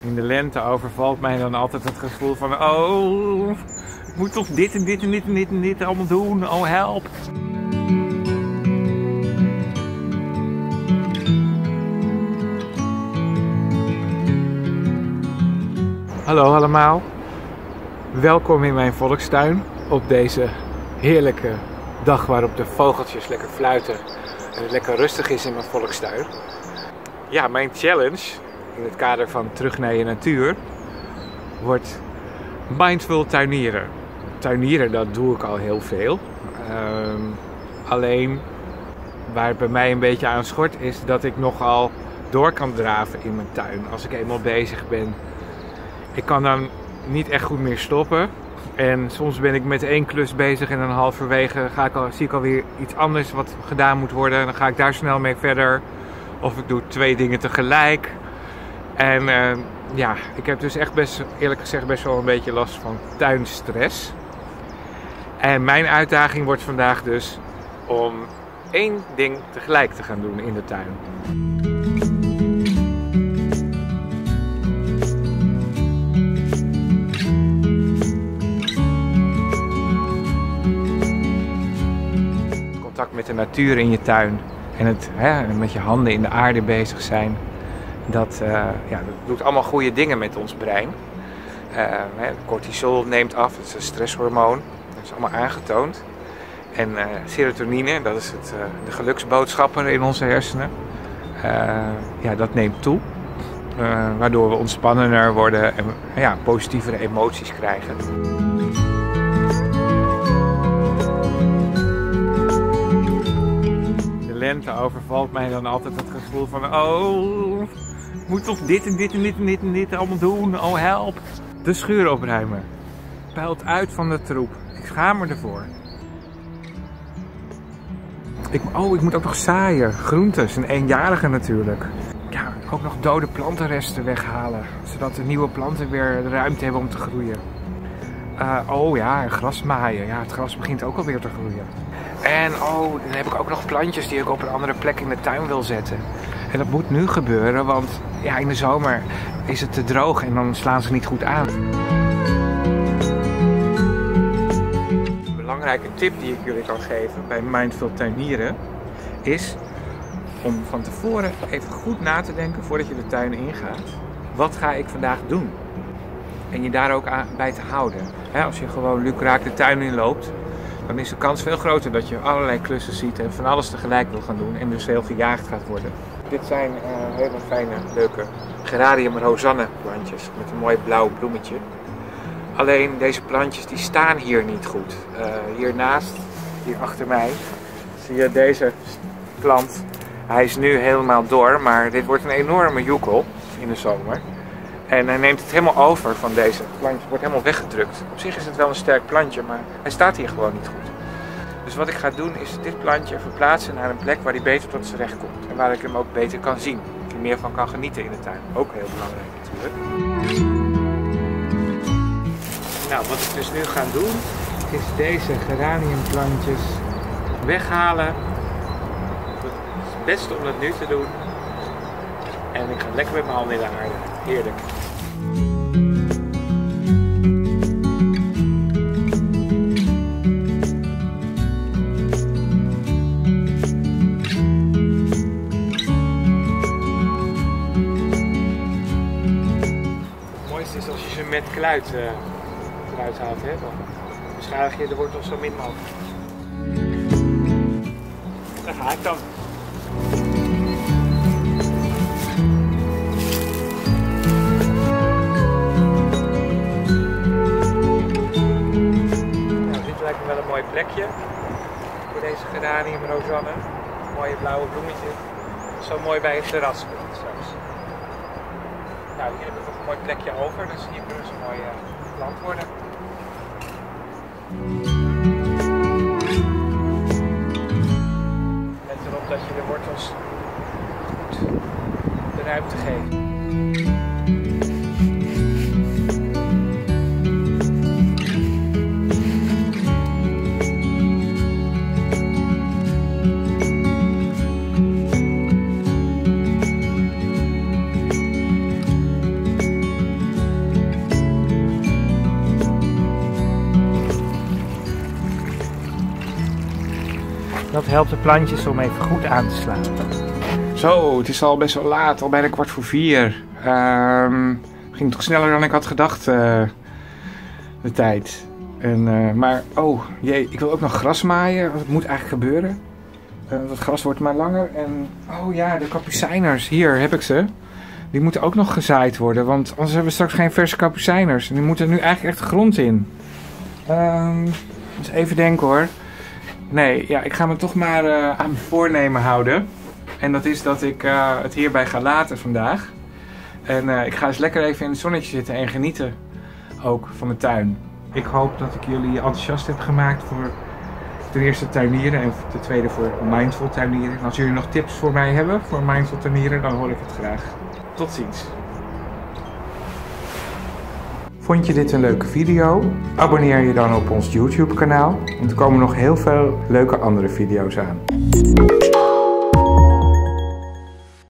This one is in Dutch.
In de lente overvalt mij dan altijd het gevoel van, oh, ik moet toch dit en dit en dit en dit en dit allemaal doen, oh help. Hallo allemaal, welkom in mijn volkstuin op deze heerlijke dag waarop de vogeltjes lekker fluiten en het lekker rustig is in mijn volkstuin. Ja, mijn challenge in het kader van terug naar je natuur wordt mindful tuinieren. Tuinieren, dat doe ik al heel veel. Alleen waar het bij mij een beetje aan schort is dat ik nogal door kan draven in mijn tuin als ik eenmaal bezig ben. Ik kan dan niet echt goed meer stoppen. En soms ben ik met één klus bezig en dan halverwege zie ik alweer iets anders wat gedaan moet worden. En dan ga ik daar snel mee verder. Of ik doe 2 dingen tegelijk. En ja, ik heb dus echt eerlijk gezegd best wel een beetje last van tuinstress. En mijn uitdaging wordt vandaag dus om 1 ding tegelijk te gaan doen in de tuin. Contact met de natuur in je tuin en met je handen in de aarde bezig zijn. Dat doet allemaal goede dingen met ons brein. Cortisol neemt af, dat is een stresshormoon. Dat is allemaal aangetoond. En serotonine, dat is de geluksboodschapper in onze hersenen. Dat neemt toe. Waardoor we ontspannender worden en positievere emoties krijgen. De lente overvalt mij dan altijd het gevoel van, oh, ik moet toch dit en dit en dit en dit en dit allemaal doen, oh help. De schuur opruimen. Pijlt uit van de troep. Ik schaam me ervoor. Ik moet ook nog zaaien. Groentes, een eenjarige natuurlijk. Ja, ook nog dode plantenresten weghalen. Zodat de nieuwe planten weer de ruimte hebben om te groeien. Gras maaien. Ja, het gras begint ook alweer te groeien. En dan heb ik ook nog plantjes die ik op een andere plek in de tuin wil zetten. En dat moet nu gebeuren, want ja, in de zomer is het te droog en dan slaan ze niet goed aan. Een belangrijke tip die ik jullie kan geven bij mindful tuinieren is om van tevoren even goed na te denken voordat je de tuin ingaat. Wat ga ik vandaag doen? En je daar ook bij te houden. Als je gewoon lukraak de tuin inloopt, dan is de kans veel groter dat je allerlei klussen ziet en van alles tegelijk wil gaan doen en dus heel gejaagd gaat worden. Dit zijn hele fijne, leuke geranium rosanne plantjes met een mooi blauw bloemetje. Alleen deze plantjes die staan hier niet goed. Hiernaast, hier achter mij, zie je deze plant. Hij is nu helemaal door, maar dit wordt een enorme joekel in de zomer. En hij neemt het helemaal over van deze plantje, wordt helemaal weggedrukt. Op zich is het wel een sterk plantje, maar hij staat hier gewoon niet goed. Dus wat ik ga doen is dit plantje verplaatsen naar een plek waar hij beter tot zijn recht komt. En waar ik hem ook beter kan zien. Dat hij meer van kan genieten in de tuin. Ook heel belangrijk natuurlijk. Nou, wat ik dus nu ga doen, is deze geraniumplantjes weghalen. Het is het beste om dat nu te doen. En ik ga lekker met mijn handen in de aarde. Heerlijk. Het mooiste is als je ze met kluit eruit haalt, dan beschadig je de wortels zo min mogelijk. Daar ga ik dan. Lijkt me wel een mooi plekje voor deze geranium rosanne. Mooie blauwe bloemetjes. Zo mooi bij het terras straks. Nou, hier heb ik nog een mooi plekje over, dus hier kunnen ze mooi geplant worden. Let erop dat je de wortels goed de ruimte geeft. Dat helpt de plantjes om even goed aan te slaan. Zo, het is al best wel laat, al bijna 3:15. Ging toch sneller dan ik had gedacht, de tijd. Maar, oh jee, ik wil ook nog gras maaien. Dat moet eigenlijk gebeuren. Dat gras wordt maar langer. En, oh ja, de kapucijners, hier heb ik ze. Die moeten ook nog gezaaid worden, want anders hebben we straks geen verse kapucijners. En die moeten nu eigenlijk echt de grond in. Dus even denken hoor. Nee, ja, ik ga me toch maar aan mijn voornemen houden. En dat is dat ik het hierbij ga laten vandaag. En ik ga eens lekker even in het zonnetje zitten en genieten ook van de tuin. Ik hoop dat ik jullie enthousiast heb gemaakt voor ten eerste tuinieren en ten tweede voor mindful tuinieren. En als jullie nog tips voor mij hebben voor mindful tuinieren, dan hoor ik het graag. Tot ziens. Vond je dit een leuke video? Abonneer je dan op ons YouTube kanaal, want er komen nog heel veel leuke andere video's aan.